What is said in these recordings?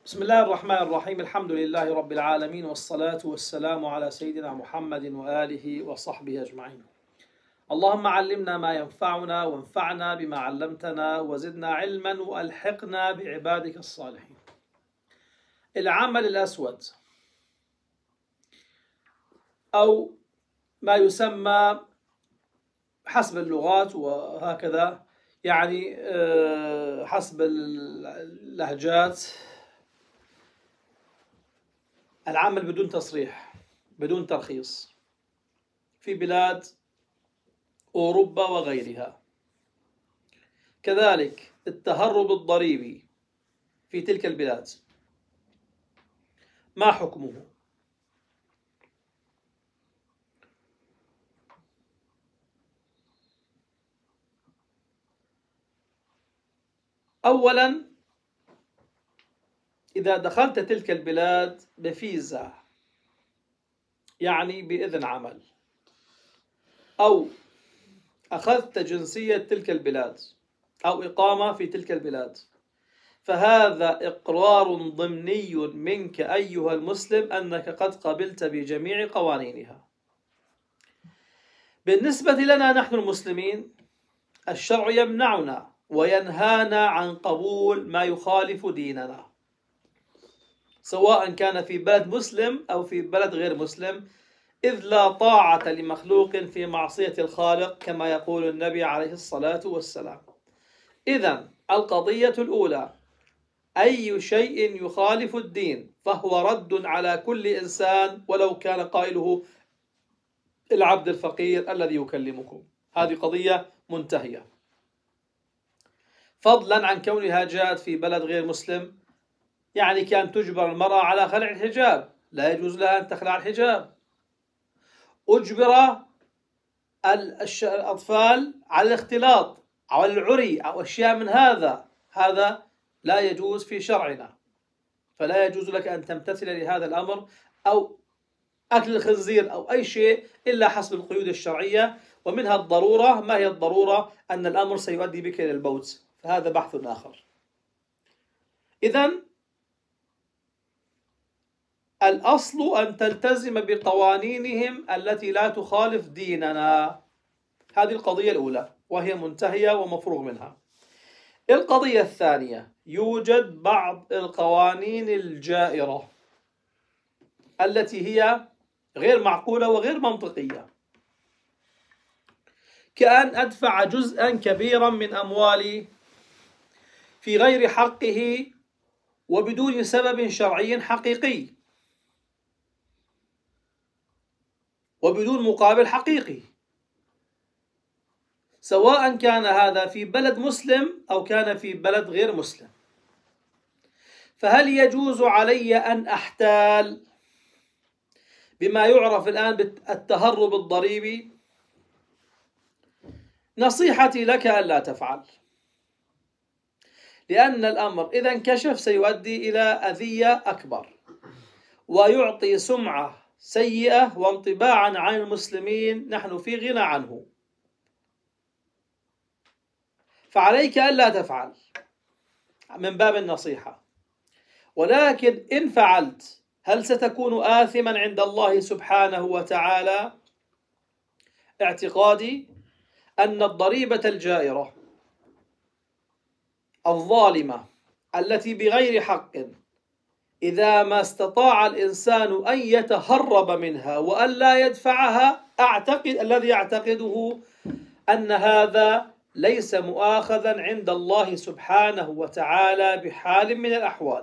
بسم الله الرحمن الرحيم. الحمد لله رب العالمين، والصلاة والسلام على سيدنا محمد وآله وصحبه أجمعين. اللهم علمنا ما ينفعنا وانفعنا بما علمتنا وزدنا علما وألحقنا بعبادك الصالحين. العمل الأسود أو ما يسمى حسب اللغات وهكذا، يعني حسب اللهجات، العمل بدون تصريح بدون ترخيص في بلاد أوروبا وغيرها. كذلك التهرب الضريبي في تلك البلاد، ما حكمه؟ أولا، إذا دخلت تلك البلاد بفيزا، يعني بإذن عمل، أو أخذت جنسية تلك البلاد أو إقامة في تلك البلاد، فهذا إقرار ضمني منك أيها المسلم أنك قد قبلت بجميع قوانينها. بالنسبة لنا نحن المسلمين، الشرع يمنعنا وينهانا عن قبول ما يخالف ديننا، سواء كان في بلد مسلم أو في بلد غير مسلم، إذ لا طاعة لمخلوق في معصية الخالق كما يقول النبي عليه الصلاة والسلام. إذن القضية الأولى، أي شيء يخالف الدين فهو رد على كل إنسان ولو كان قائله العبد الفقير الذي يكلمكم. هذه قضية منتهية، فضلا عن كونها جاءت في بلد غير مسلم، يعني كان تجبر المرأة على خلع الحجاب، لا يجوز لها أن تخلع الحجاب. أجبر الأطفال على الاختلاط أو العري أو أشياء من هذا لا يجوز في شرعنا، فلا يجوز لك أن تمتثل لهذا الأمر، أو أكل الخنزير أو أي شيء إلا حسب القيود الشرعية. ومنها الضرورة. ما هي الضرورة؟ أن الأمر سيؤدي بك إلى الموت، فهذا بحث آخر. إذن الأصل أن تلتزم بقوانينهم التي لا تخالف ديننا. هذه القضية الأولى وهي منتهية ومفروغ منها. القضية الثانية، يوجد بعض القوانين الجائرة التي هي غير معقولة وغير منطقية، كأن أدفع جزءا كبيرا من أموالي في غير حقه وبدون سبب شرعي حقيقي وبدون مقابل حقيقي، سواء كان هذا في بلد مسلم أو كان في بلد غير مسلم. فهل يجوز علي أن أحتال بما يعرف الآن بالتهرب الضريبي؟ نصيحتي لك ألا تفعل، لأن الأمر إذا انكشف سيؤدي إلى أذية أكبر ويعطي سمعة سيئة وانطباعا عن المسلمين نحن في غنى عنه. فعليك ألا تفعل من باب النصيحة. ولكن إن فعلت هل ستكون آثما عند الله سبحانه وتعالى؟ اعتقادي أن الضريبة الجائرة الظالمة التي بغير حق، إذا ما استطاع الإنسان أن يتهرب منها وأن لا يدفعها، الذي يعتقده أن هذا ليس مؤاخذا عند الله سبحانه وتعالى بحال من الأحوال.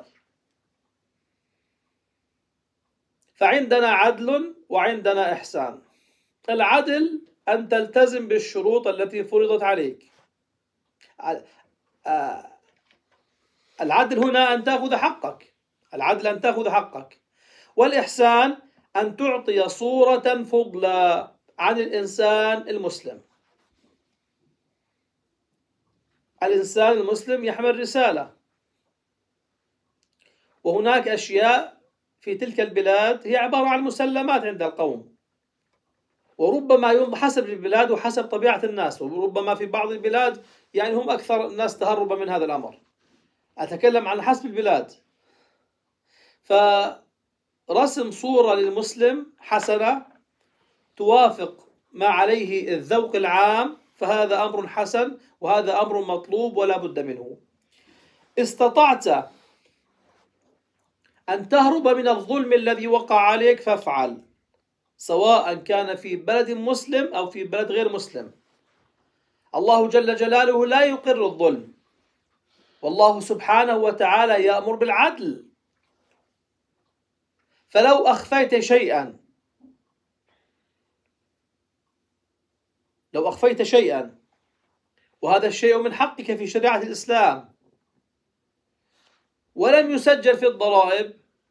فعندنا عدل وعندنا إحسان. العدل أن تلتزم بالشروط التي فرضت عليك. العدل هنا أن تأخذ حقك، العدل أن تأخذ حقك. والإحسان أن تعطي صورة فضلى عن الإنسان المسلم. الإنسان المسلم يحمل رسالة، وهناك أشياء في تلك البلاد هي عبارة عن مسلمات عند القوم، وربما حسب البلاد وحسب طبيعة الناس، وربما في بعض البلاد يعني هم أكثر الناس تهربا من هذا الأمر. أتكلم عن حسب البلاد. فرسم صورة للمسلم حسنة توافق ما عليه الذوق العام فهذا أمر حسن وهذا أمر مطلوب ولا بد منه. استطعت أن تهرب من الظلم الذي وقع عليك فافعل، سواء كان في بلد مسلم أو في بلد غير مسلم. الله جل جلاله لا يقر الظلم، والله سبحانه وتعالى يأمر بالعدل. فلو أخفيت شيئا وهذا الشيء من حقك في شريعة الإسلام ولم يسجل في الضرائب،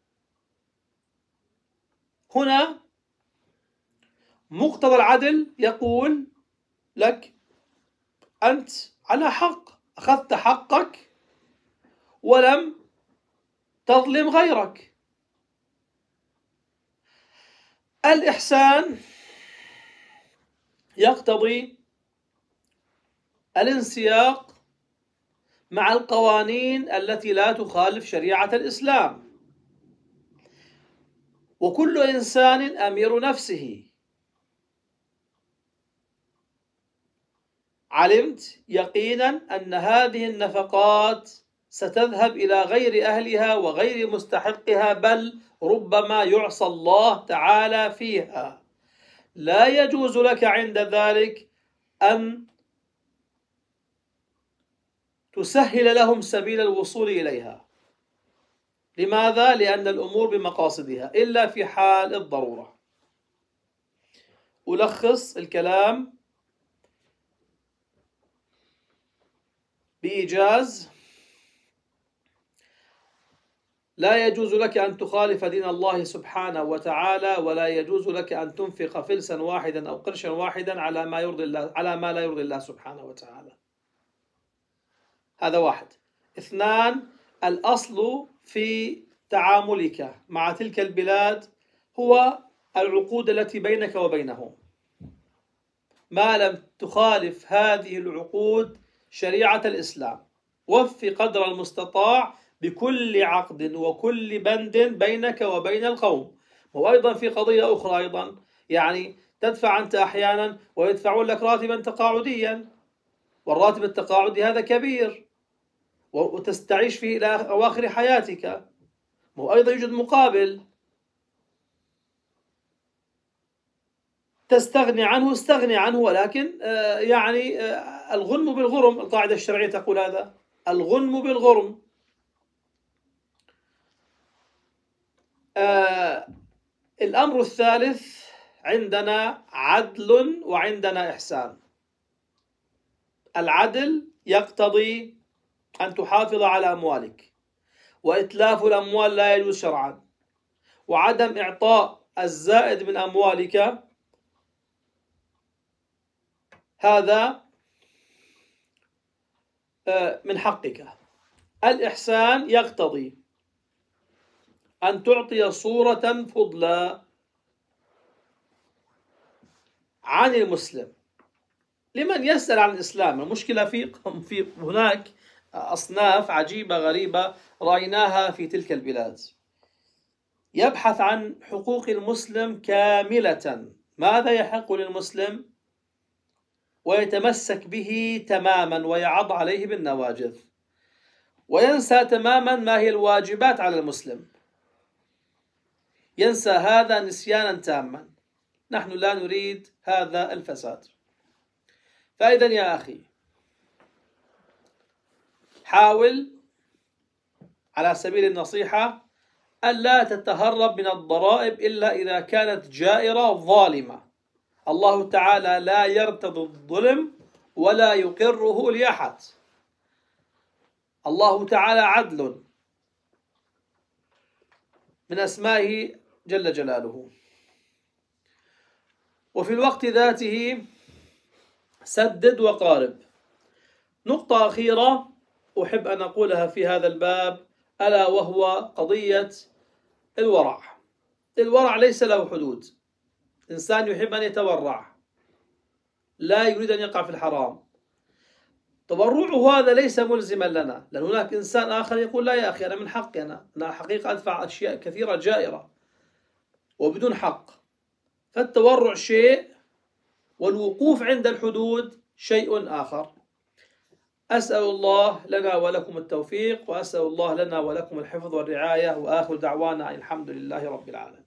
هنا مقتضى العدل يقول لك أنت على حق، أخذت حقك ولم تظلم غيرك. الإحسان يقتضي الانسياق مع القوانين التي لا تخالف شريعة الإسلام، وكل إنسان أمير نفسه. علمت يقينا أن هذه النفقات ستذهب إلى غير أهلها وغير مستحقها، بل ربما يعصى الله تعالى فيها. لا يجوز لك عند ذلك أن تسهل لهم سبيل الوصول إليها. لماذا؟ لأن الأمور بمقاصدها إلا في حال الضرورة. ألخص الكلام بإيجاز: لا يجوز لك أن تخالف دين الله سبحانه وتعالى، ولا يجوز لك أن تنفق فلسا واحدا أو قرشا واحدا على ما لا يرضي الله سبحانه وتعالى. هذا واحد. اثنان، الأصل في تعاملك مع تلك البلاد هو العقود التي بينك وبينهم، ما لم تخالف هذه العقود شريعة الإسلام. وفي قدر المستطاع بكل عقد وكل بند بينك وبين القوم. وأيضا في قضية أخرى أيضا، يعني تدفع أنت أحيانا ويدفعون لك راتبا تقاعديا، والراتب التقاعدي هذا كبير وتستعيش فيه إلى أواخر حياتك، وأيضا يوجد مقابل تستغني عنه استغني عنه، ولكن الغنم بالغرم، القاعدة الشرعية تقول هذا، الغنم بالغرم. الأمر الثالث، عندنا عدل وعندنا إحسان. العدل يقتضي أن تحافظ على أموالك، وإتلاف الأموال لا يجوز شرعا، وعدم إعطاء الزائد من أموالك هذا من حقك. الإحسان يقتضي أن تعطي صورة فضلى عن المسلم لمن يسأل عن الإسلام. المشكلة في هناك أصناف عجيبة غريبة رأيناها في تلك البلاد، يبحث عن حقوق المسلم كاملة، ماذا يحق للمسلم، ويتمسك به تماما ويعض عليه بالنواجذ، وينسى تماما ما هي الواجبات على المسلم، ينسى هذا نسيانا تاما. نحن لا نريد هذا الفساد. فإذا يا أخي، حاول على سبيل النصيحة ألا تتهرب من الضرائب إلا إذا كانت جائرة ظالمة. الله تعالى لا يرتضي الظلم ولا يقره لأحد. الله تعالى عدل، من أسمائه جل جلاله. وفي الوقت ذاته سدد وقارب. نقطة أخيرة أحب أن أقولها في هذا الباب، ألا وهو قضية الورع. الورع ليس له حدود. إنسان يحب أن يتورع، لا يريد أن يقع في الحرام، تبرعه هذا ليس ملزما لنا، لأن هناك إنسان آخر يقول لا يا أخي أنا من حقي، أنا حقيقة أدفع أشياء كثيرة جائرة وبدون حق. فالتورع شيء والوقوف عند الحدود شيء آخر. أسأل الله لنا ولكم التوفيق، وأسأل الله لنا ولكم الحفظ والرعاية، وآخر دعوانا الحمد لله رب العالمين.